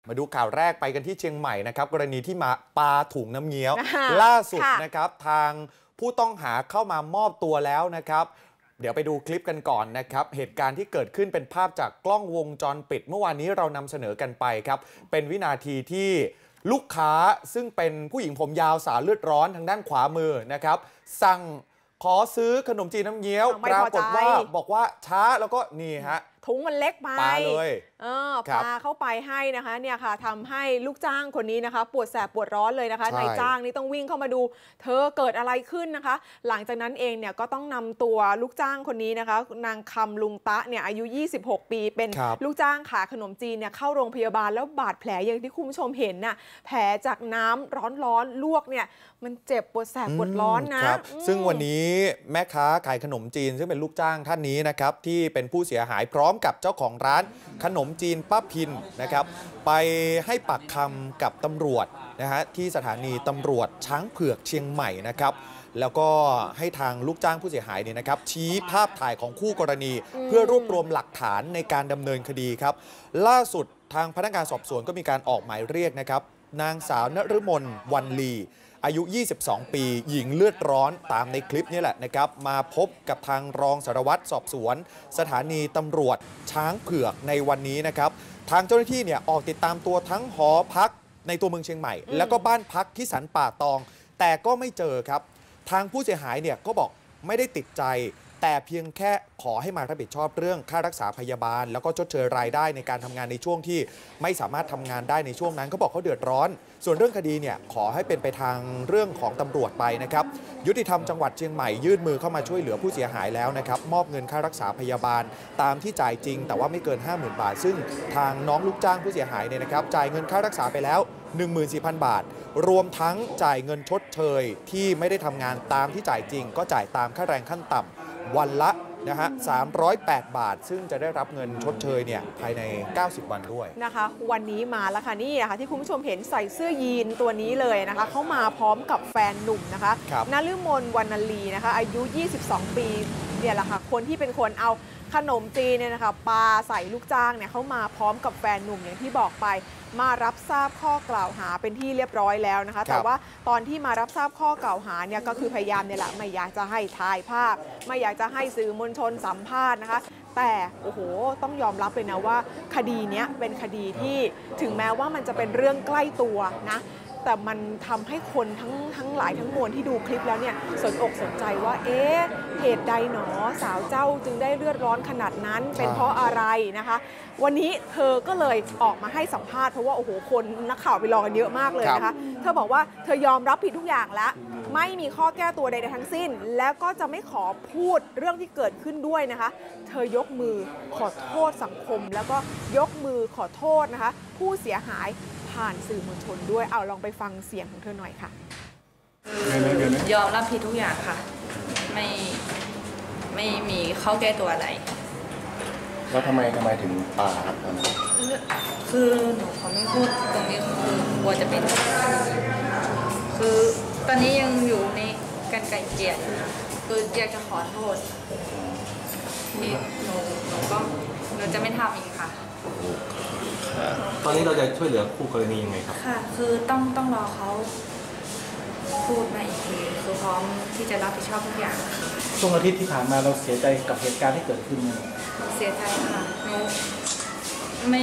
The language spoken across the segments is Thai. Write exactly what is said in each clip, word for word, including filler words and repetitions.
มาดูข่าวแรกไปกันที่เชียงใหม่นะครับกรณีที่มาปาถุงน้ำเงี้ยวล่าสุดนะครับทางผู้ต้องหาเข้ามามอบตัวแล้วนะครับเดี๋ยวไปดูคลิปกันก่อนนะครับเหตุการณ์ที่เกิดขึ้นเป็นภาพจากกล้องวงจรปิดเมื่อวานนี้เรานำเสนอกันไปครับเป็นวินาทีที่ลูกค้าซึ่งเป็นผู้หญิงผมยาวสาวเลือดร้อนทางด้านขวามือนะครับสั่งขอซื้อขนมจีนน้ำเงี้ยวปรากฏว่าบอกว่าช้าแล้วก็นี่ฮะถุงมันเล็กไปปาเลยเออปาเข้าไปให้นะคะเนี่ยค่ะทำให้ลูกจ้างคนนี้นะคะปวดแสบปวดร้อนเลยนะคะนายจ้างนี่ต้องวิ่งเข้ามาดูเธอเกิดอะไรขึ้นนะคะหลังจากนั้นเองเนี่ยก็ต้องนำตัวลูกจ้างคนนี้นะคะนางคำลุงตะเนี่ยอายุยี่สิบหกปีเป็นลูกจ้างขายขนมจีนเนี่ยเข้าโรงพยาบาลแล้วบาดแผลอย่างที่คุณผู้ชมเห็นน่ะแผลจากน้ำร้อนๆลวกเนี่ยมันเจ็บปวดแสบปวดร้อนนะซึ่งวันนี้แม่ค้าขายขนมจีนซึ่งเป็นลูกจ้างท่านนี้นะครับที่เป็นผู้เสียหายพร้อมกับเจ้าของร้านขนมจีนป้าพินนะครับไปให้ปากคำกับตำรวจนะฮะที่สถานีตำรวจช้างเผือกเชียงใหม่นะครับแล้วก็ให้ทางลูกจ้างผู้เสียหายเนี่ยนะครับชี้ภาพถ่ายของคู่กรณีเพื่อรวบรวมหลักฐานในการดำเนินคดีครับล่าสุดทางพนักงานสอบสวนก็มีการออกหมายเรียกนะครับนางสาวนฤมลวันลีอายุยี่สิบสองปีหญิงเลือดร้อนตามในคลิปนี้แหละนะครับมาพบกับทางรองสารวัตรสอบสวนสถานีตำรวจช้างเผือกในวันนี้นะครับทางเจ้าหน้าที่เนี่ยออกติดตามตัวทั้งหอพักในตัวเมืองเชียงใหม่แล้วก็บ้านพักที่สันป่าตองแต่ก็ไม่เจอครับทางผู้เสียหายเนี่ยก็บอกไม่ได้ติดใจแต่เพียงแค่ขอให้มารับผิดชอบเรื่องค่ารักษาพยาบาลแล้วก็ชดเชยรายได้ในการทำงานในช่วงที่ไม่สามารถทำงานได้ในช่วงนั้นเขาบอกเขาเดือดร้อนส่วนเรื่องคดีเนี่ยขอให้เป็นไปทางเรื่องของตำรวจไปนะครับยุติธรรมจังหวัดเชียงใหม่ยื่นมือเข้ามาช่วยเหลือผู้เสียหายแล้วนะครับมอบเงินค่ารักษาพยาบาลตามที่จ่ายจริงแต่ว่าไม่เกิน ห้าหมื่น บาทซึ่งทางน้องลูกจ้างผู้เสียหายเนี่ยนะครับจ่ายเงินค่ารักษาไปแล้ว หนึ่งหมื่นสี่พัน บาทรวมทั้งจ่ายเงินชดเชยที่ไม่ได้ทำงานตามที่จ่ายจริงก็จ่ายตามค่าแรงขั้นต่ำวันละนะฮะสามร้อยแปดบาทซึ่งจะได้รับเงินชดเชยเนี่ยภายในเก้าสิบวันด้วยนะคะวันนี้มาแล้วค่ะนี่นะคะที่คุณผู้ชมเห็นใส่เสื้อยีนตัวนี้เลยนะคะเขามาพร้อมกับแฟนหนุ่มนะคะนฤมลวรรณลีนะคะอายุยี่สิบสองปีเนี่ยแหละค่ะคนที่เป็นคนเอาขนมจีนเนี่ยนะคะปาใส่ลูกจ้างเนี่ยเขามาพร้อมกับแฟนหนุ่มอย่างที่บอกไปมารับทราบข้อกล่าวหาเป็นที่เรียบร้อยแล้วนะคะแต่ว่าตอนที่มารับทราบข้อกล่าวหาเนี่ยก็คือพยายามเนี่ยแหละไม่อยากจะให้ถ่ายภาพไม่อยากจะให้สื่อมวลชนสัมภาษณ์นะคะแต่โอ้โหต้องยอมรับเลยนะว่าคดีนี้เป็นคดีที่ถึงแม้ว่ามันจะเป็นเรื่องใกล้ตัวนะแต่มันทำให้คนทั้งทั้งหลายทั้งมวลที่ดูคลิปแล้วเนี่ยสนอกสนใจว่าเอ๊ะเหตุใดหนอสาวเจ้าจึงได้เลือดร้อนขนาดนั้นเป็นเพราะอะไรนะคะวันนี้เธอก็เลยออกมาให้สัมภาษณ์เพราะว่าโอ้โหคนนักข่าวไปรอกันเยอะมากเลยนะคะเธอบอกว่าเธอยอมรับผิดทุกอย่างแล้วไม่มีข้อแก้ตัวใดๆทั้งสิ้นแล้วก็จะไม่ขอพูดเรื่องที่เกิดขึ้นด้วยนะคะเธอยกมือขอโทษสังคมแล้วก็ยกมือขอโทษนะคะผู้เสียหายผ่านสื่อมวลชนด้วยเอาลองไปฟังเสียงของเธอหน่อยค่ะยอมรับผิดทุกอย่างค่ะไม่ไม่มีข้อแก้ตัวอะไรแล้วทำไมทำไมถึงปาครับคือหนูขอไม่พูดตรงนี้คือกลัวจะเป็นคือตอนนี้ยังอยู่ในการไกล่เกลี่ยคืออยากจะขอโทษที่หนูหนูก็หนูจะไม่ทำอีกค่ะตอนนี้เราจะช่วยเหลือคู่กรณียังไงครับค่ะคือต้องต้องรอเขาพูดมาอีกทีคือพร้อมที่จะรับผิดชอบทุกอย่างช่วงอาทิตย์ที่ผ่านมาเราเสียใจกับเหตุการณ์ที่เกิดขึ้นไหมเสียใจค่ะหนูไม่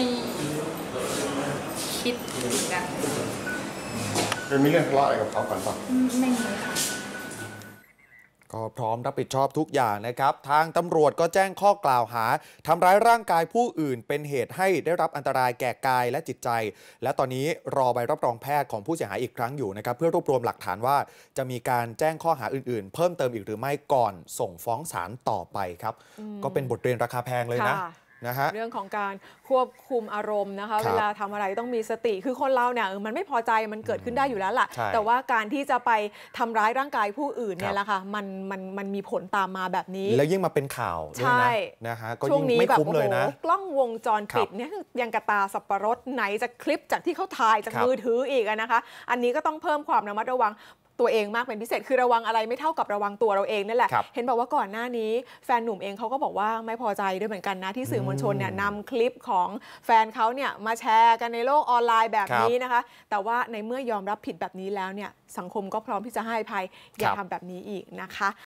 คิดถึงกันเป็นมีเรื่องทะเลาะอะไรกับเขาก่อนป่ะไม่มีค่ะก็พร้อมรับผิดชอบทุกอย่างนะครับทางตำรวจก็แจ้งข้อกล่าวหาทำร้ายร่างกายผู้อื่นเป็นเหตุให้ได้รับอันตรายแก่กายและจิตใจและตอนนี้รอใบรับรองแพทย์ของผู้เสียหายอีกครั้งอยู่นะครับเพื่อรวบรวมหลักฐานว่าจะมีการแจ้งข้อหาอื่นๆเพิ่มเติมอีกหรือไม่ก่อนส่งฟ้องศาลต่อไปครับก็เป็นบทเรียนราคาแพงเลยนะนะฮะเรื่องของการควบคุมอารมณ์นะคะเวลาทำอะไรต้องมีสติคือคนเราเนี่ยมันไม่พอใจมันเกิดขึ้นได้อยู่แล้วล่ะแต่ว่าการที่จะไปทำร้ายร่างกายผู้อื่นเนี่ยแหละค่ะมันมันมันมีผลตามมาแบบนี้แล้วยิ่งมาเป็นข่าวด้วยนะนะฮะก็ยิ่งไม่คุ้มเลยนะกล้องวงจรปิดเนี่ยยังกระตาสับปะรดไหนจะคลิปจากที่เขาถ่ายจากมือถืออีกนะคะอันนี้ก็ต้องเพิ่มความระมัดระวังตัวเองมากเป็นพิเศษคือระวังอะไรไม่เท่ากับระวังตัวเราเองนั่นแหละเห็นบอกว่าก่อนหน้านี้แฟนหนุ่มเองเขาก็บอกว่าไม่พอใจด้วยเหมือนกันนะที่สื่อมวลชนเนี่ยนำคลิปของแฟนเขาเนี่ยมาแชร์กันในโลกออนไลน์แบบนี้นะคะแต่ว่าในเมื่อยอมรับผิดแบบนี้แล้วเนี่ยสังคมก็พร้อมที่จะให้อภัยอย่าทำแบบนี้อีกนะคะ